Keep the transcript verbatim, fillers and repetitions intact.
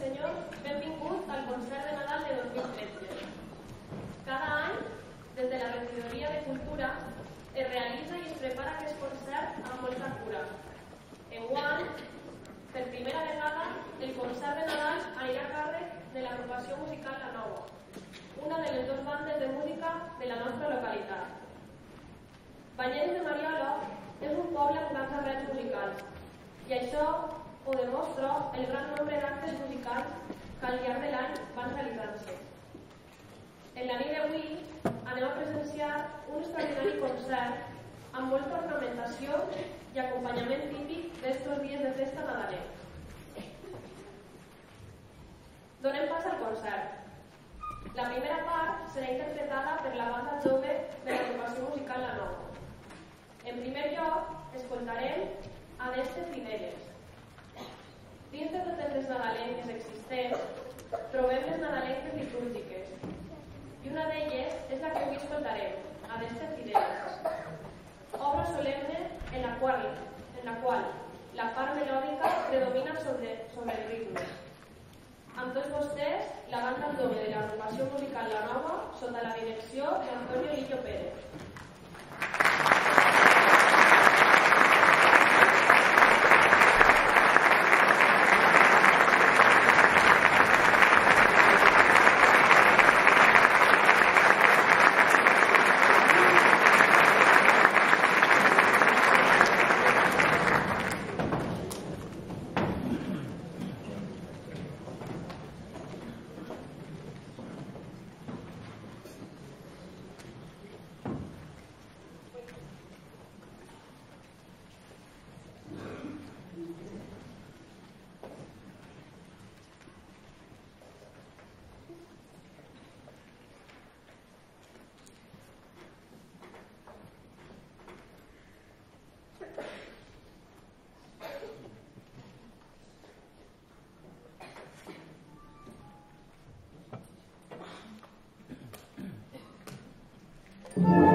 senyors, benvinguts al concert de Nadal de dos mil tretze. Cada any, des de la Regidoria de Cultura, es realitza i es prepara aquest concert amb molta cura. Enguany, per primera vegada, el concert de Nadal anirà a càrrec de l'agrupació musical La Nova, una de les dues bandes de música de la nostra localitat. Banyeres de Mariola és un poble amb grans arrels musicals, i això ho demostra el gran nombre d'actes musicals que al llarg de l'any van realitzar-se. En la nit d'avui anem a presenciar un extraordinari concert amb molta ornamentació i acompanyament típic d'estos dies de festa nadalenc. Donem pas al concert. La primera part serà interpretada per la banda jove de l'agrupació musical La Nova. En primer lloc, escoltarem Adeste Fideles. Dins de totes les nadalenques existents, trobem les nadalenques litúrgiques, i una d'elles és la que avui escoltarem, Adeste Fideles, obra solemne en la qual, en la, qual la part melòdica predomina sobre, sobre el ritme. Amb tots vostès, la banda jove de l'agrupació musical La Nova, sota la direcció d'Antonio Lillo Pérez. Thank you.